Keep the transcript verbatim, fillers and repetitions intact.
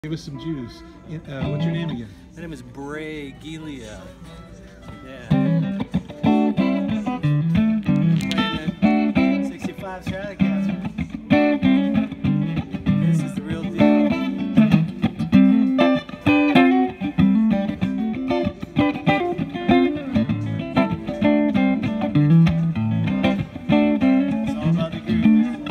Give us some juice. Uh, what's your name again? My name is Bray Gilia. Yeah. Playing the sixty-five Stratocaster. This is the real deal. It's all about the groove, man.